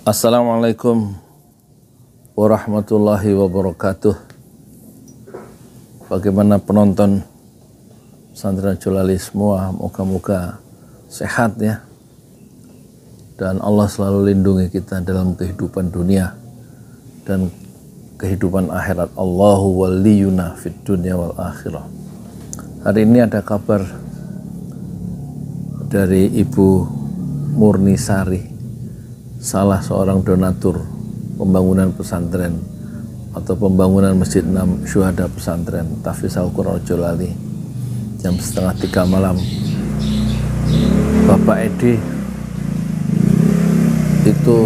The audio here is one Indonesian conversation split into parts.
Assalamualaikum warahmatullahi wabarakatuh. Bagaimana penonton pesantren Jolali semua, moga-moga sehat ya. Dan Allah selalu lindungi kita dalam kehidupan dunia dan kehidupan akhirat. Allahu waliyuna fid dunya wal akhirah. Hari ini ada kabar dari Ibu Murni Sari, salah seorang donatur pembangunan pesantren atau pembangunan Masjid 6 Syuhada Pesantren Tahfiz Al-Quran Jolali. Jam 2:30 malam Bapak Edi itu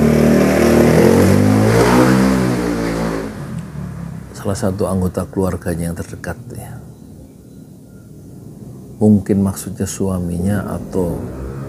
salah satu anggota keluarganya yang terdekat ya. Mungkin maksudnya suaminya atau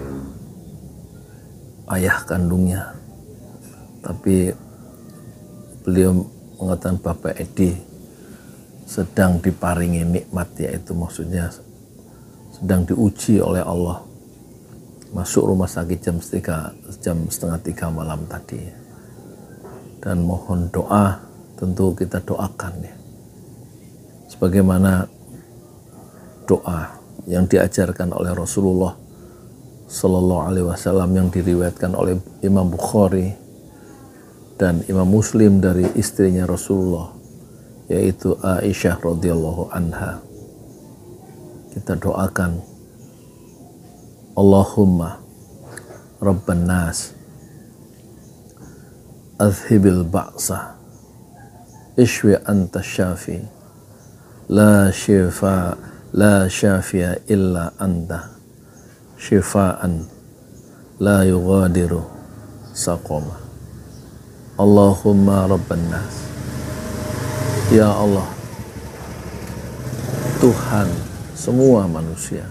ayah kandungnya, tapi beliau mengatakan Bapak Edi sedang diparingi nikmat, yaitu maksudnya sedang diuji oleh Allah, masuk rumah sakit jam 2:30 malam tadi. Dan mohon doa, tentu kita doakan ya, sebagaimana doa yang diajarkan oleh Rasulullah Sallallahu Alaihi Wasallam yang diriwayatkan oleh Imam Bukhari dan Imam Muslim dari istrinya Rasulullah, yaitu Aisyah radhiyallahu anha. Kita doakan, Allahumma Rabban nas azhibil ba'sa ishwi anta syafi la syafiya illa anta syifaan la yughadiru saqama. Allahumma Rabban nas, ya Allah Tuhan semua manusia,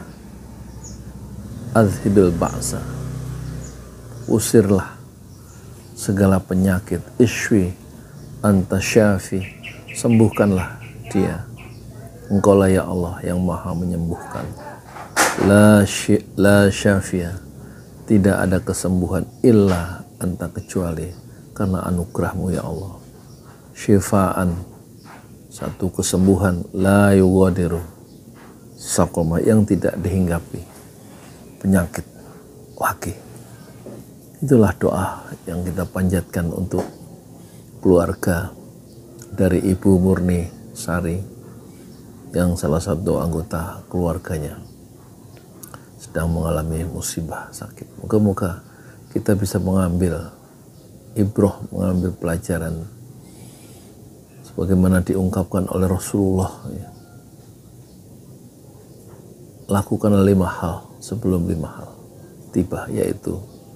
azhibil ba'sa, usirlah segala penyakit, ishwi anta syafi, sembuhkanlah dia, engkaulah ya Allah yang maha menyembuhkan. La syafia, tidak ada kesembuhan illa anta, kecuali karena anugerahmu ya Allah. Syifaan, satu kesembuhan, la yughadiru saqama, yang tidak dihinggapi penyakit lagi. Itulah doa yang kita panjatkan untuk keluarga dari Ibu Murni Sari yang salah satu anggota keluarganya sedang mengalami musibah sakit. Moga-moga kita bisa mengambil ibrah, mengambil pelajaran sebagaimana diungkapkan oleh Rasulullah ya. Lakukanlah 5 hal sebelum 5 hal tiba, yaitu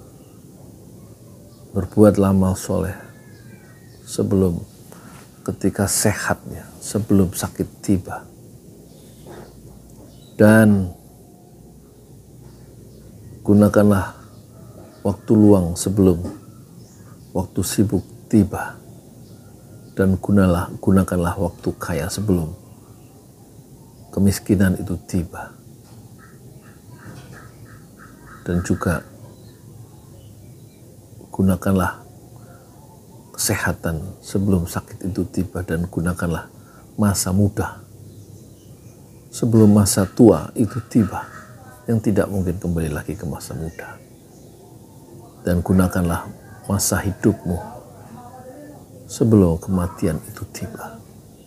berbuatlah amal soleh sebelum, ketika sehatnya, sebelum sakit tiba, dan gunakanlah waktu luang sebelum waktu sibuk tiba, dan gunakanlah waktu kaya sebelum kemiskinan itu tiba, dan juga gunakanlah kesehatan sebelum sakit itu tiba, dan gunakanlah masa muda sebelum masa tua itu tiba, yang tidak mungkin kembali lagi ke masa muda. Dan gunakanlah masa hidupmu sebelum kematian itu tiba.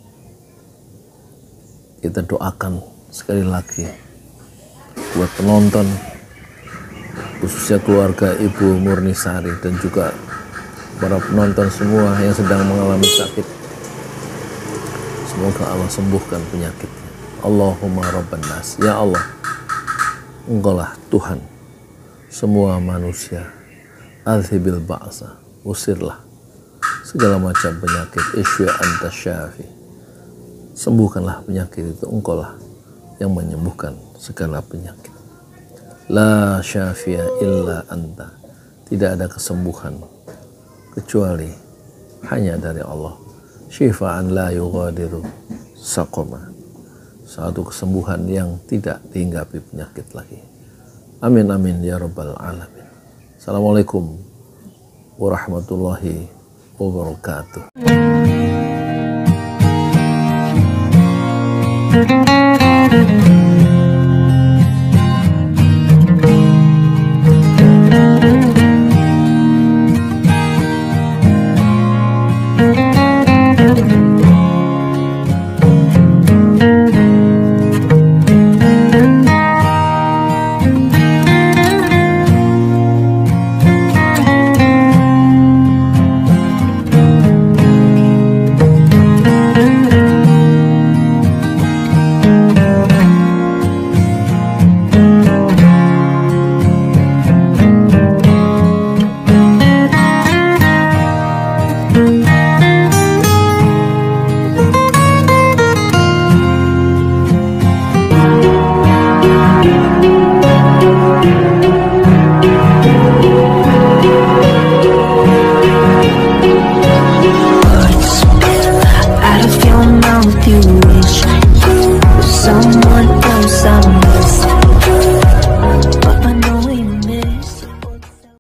Kita doakan sekali lagi buat penonton, khususnya keluarga Ibu Murni Sari, dan juga para penonton semua yang sedang mengalami sakit. Semoga Allah sembuhkan penyakitnya. Allahumma Rabban nas, ya Allah engkaulah Tuhan semua manusia, azhibil ba'sa, usirlah segala macam penyakit, ishwi anta syafi, sembuhkanlah penyakit itu, engkaulah yang menyembuhkan segala penyakit. La syafiya illa anta, tidak ada kesembuhan kecuali hanya dari Allah. Syifaan la yughadiru saqama, satu kesembuhan yang tidak dihinggapi penyakit lagi. Amin amin ya rabbal alamin. Assalamualaikum warahmatullahi wabarakatuh.